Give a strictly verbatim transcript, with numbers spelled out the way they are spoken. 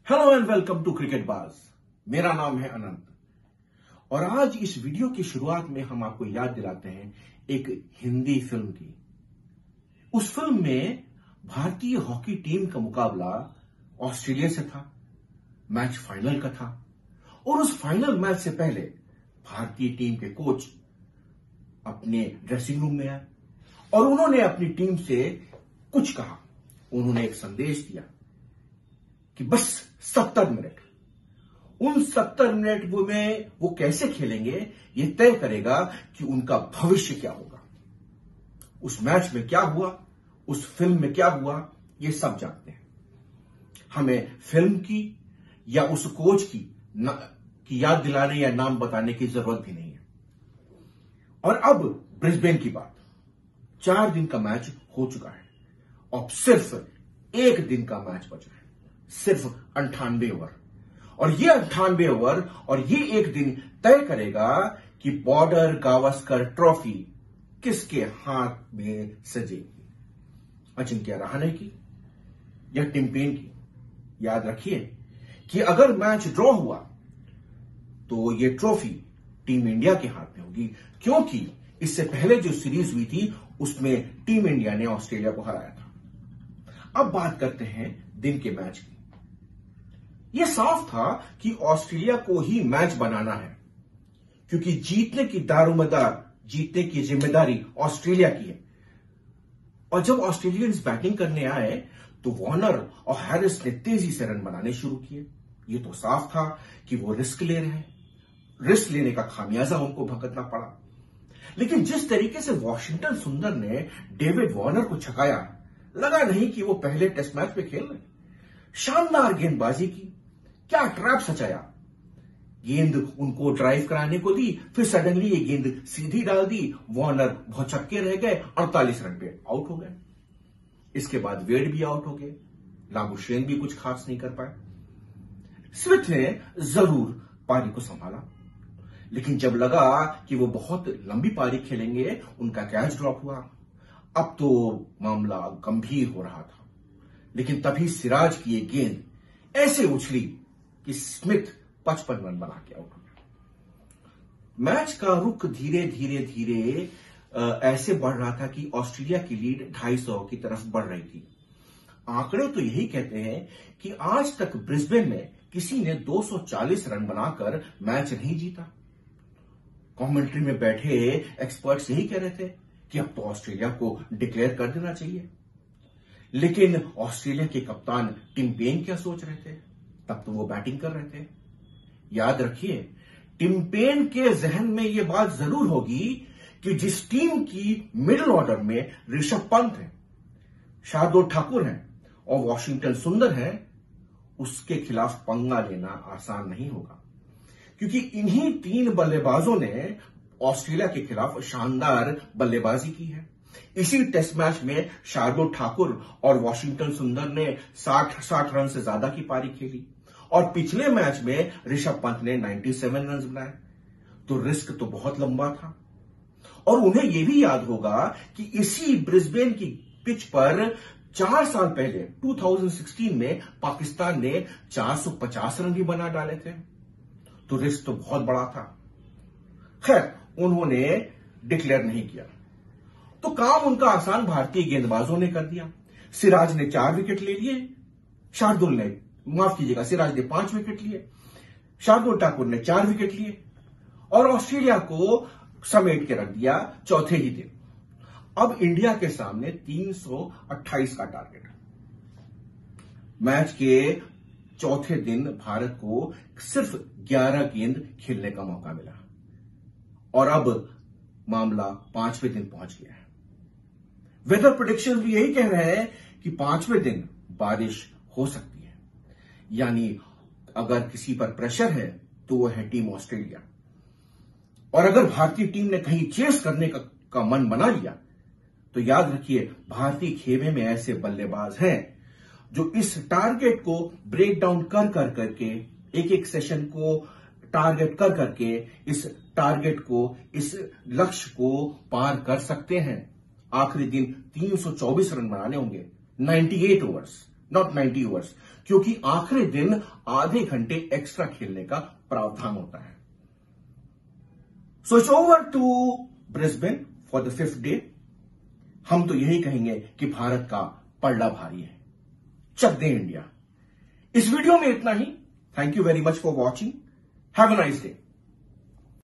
Hello and welcome to cricket Baaz. मेरा नाम है अनंत और आज इस वीडियो की शुरुआत में हम आपको याद दिलाते हैं एक हिंदी फिल्म की। उस फिल्म में भारतीय हॉकी टीम का मुकाबला ऑस्ट्रेलिया से था। मैच फाइनल का था और उस फाइनल मैच से पहले भारतीय टीम के कोच अपने ड्रेसिंग रूम में आए और उन्होंने अपनी टीम से कुछ कहा। उन्होंने एक संदेश दिया कि बस सत्तर मिनट, उन सत्तर मिनट में वो कैसे खेलेंगे ये तय करेगा कि उनका भविष्य क्या होगा। उस मैच में क्या हुआ, उस फिल्म में क्या हुआ, ये सब जानते हैं। हमें फिल्म की या उस कोच की, न, की याद दिलाने या नाम बताने की जरूरत भी नहीं है। और अब ब्रिस्बेन की बात। चार दिन का मैच हो चुका है और सिर्फ एक दिन का मैच बचा है, सिर्फ अंठानवे ओवर। और ये अंठानवे ओवर और ये एक दिन तय करेगा कि बॉर्डर गावस्कर ट्रॉफी किसके हाथ में सजेगी, अजिंक्य रहाणे की या टिम पेन की। याद रखिए कि अगर मैच ड्रॉ हुआ तो ये ट्रॉफी टीम इंडिया के हाथ में होगी, क्योंकि इससे पहले जो सीरीज हुई थी उसमें टीम इंडिया ने ऑस्ट्रेलिया को हराया था। अब बात करते हैं दिन के मैच की। यह साफ था कि ऑस्ट्रेलिया को ही मैच बनाना है, क्योंकि जीतने की दारोमदार, जीतने की जिम्मेदारी ऑस्ट्रेलिया की है। और जब ऑस्ट्रेलियंस बैटिंग करने आए तो वार्नर और हैरिस ने तेजी से रन बनाने शुरू किए। यह तो साफ था कि वो रिस्क ले रहे हैं, रिस्क लेने का खामियाजा उनको भुगतना पड़ा। लेकिन जिस तरीके से वॉशिंगटन सुंदर ने डेविड वार्नर को छकाया, लगा नहीं कि वो पहले टेस्ट मैच में खेल रहे। शानदार गेंदबाजी की, क्या ट्रैप सचाया। गेंद उनको ड्राइव कराने को दी, फिर सडनली ये गेंद सीधी डाल दी। वार्नर भौचक्के रह गए, अड़तालीस रन पे आउट हो गए। इसके बाद वेड भी आउट हो गए, लाबुशेन भी कुछ खास नहीं कर पाए। स्मिथ ने जरूर पारी को संभाला, लेकिन जब लगा कि वो बहुत लंबी पारी खेलेंगे, उनका कैच ड्रॉप हुआ। अब तो मामला गंभीर हो रहा था। लेकिन तभी सिराज की ये गेंद ऐसे उछली कि स्मिथ पचपन रन बना के आउट हो गया। मैच का रुख धीरे धीरे धीरे ऐसे बढ़ रहा था कि ऑस्ट्रेलिया की लीड ढाई सौ की तरफ बढ़ रही थी। आंकड़े तो यही कहते हैं कि आज तक ब्रिस्बेन में किसी ने दो सौ चालीस रन बनाकर मैच नहीं जीता। कमेंट्री में बैठे एक्सपर्ट्स यही कह रहे थे कि अब तो ऑस्ट्रेलिया को डिक्लेयर कर देना चाहिए। लेकिन ऑस्ट्रेलिया के कप्तान टिम पेन क्या सोच रहे थे? तब तो वो बैटिंग कर रहे थे। याद रखिए, टिम पेन के जहन में यह बात जरूर होगी कि जिस टीम की मिडिल ऑर्डर में ऋषभ पंत है, शार्दुल ठाकुर है और वॉशिंगटन सुंदर है, उसके खिलाफ पंगा लेना आसान नहीं होगा। क्योंकि इन्हीं तीन बल्लेबाजों ने ऑस्ट्रेलिया के खिलाफ शानदार बल्लेबाजी की है। इसी टेस्ट मैच में शार्दुल ठाकुर और वॉशिंगटन सुंदर ने साठ साठ रन से ज्यादा की पारी खेली और पिछले मैच में ऋषभ पंत ने सत्तानवे रन बनाए। तो रिस्क तो बहुत लंबा था। और उन्हें यह भी याद होगा कि इसी ब्रिस्बेन की पिच पर चार साल पहले दो हज़ार सोलह में पाकिस्तान ने चार सौ पचास रन भी बना डाले थे। तो रिस्क तो बहुत बड़ा था। खैर, उन्होंने डिक्लेयर नहीं किया तो काम उनका आसान भारतीय गेंदबाजों ने कर दिया। सिराज ने चार विकेट ले लिए, शार्दुल ने माफ कीजिएगा सिराज ने पांच विकेट लिए, शार्दुल ठाकुर ने चार विकेट लिए और ऑस्ट्रेलिया को समेट के रख दिया चौथे ही दिन। अब इंडिया के सामने तीन सौ अट्ठाईस का टारगेट है। मैच के चौथे दिन भारत को सिर्फ ग्यारह गेंद खेलने का मौका मिला और अब मामला पांचवें दिन पहुंच गया है। वेदर प्रेडिक्शन भी यही कह रहे हैं कि पांचवें दिन बारिश हो सकती है। यानी अगर किसी पर प्रेशर है तो वो है टीम ऑस्ट्रेलिया। और अगर भारतीय टीम ने कहीं चेस करने का, का मन बना लिया तो याद रखिए, भारतीय खेमे में ऐसे बल्लेबाज हैं जो इस टारगेट को ब्रेक डाउन कर कर करके, एक एक सेशन को टारगेट कर करके इस टारगेट को, इस लक्ष्य को पार कर सकते हैं। आखिरी दिन तीन सौ चौबीस रन बनाने होंगे, अट्ठानवे ओवर्स, नॉट नब्बे ओवर्स, क्योंकि आखिरी दिन आधे घंटे एक्स्ट्रा खेलने का प्रावधान होता है। So it's over to Brisbane for the fifth day. हम तो यही कहेंगे कि भारत का पलड़ा भारी है, चक दे इंडिया। इस वीडियो में इतना ही। Thank you very much for watching. Have a nice day.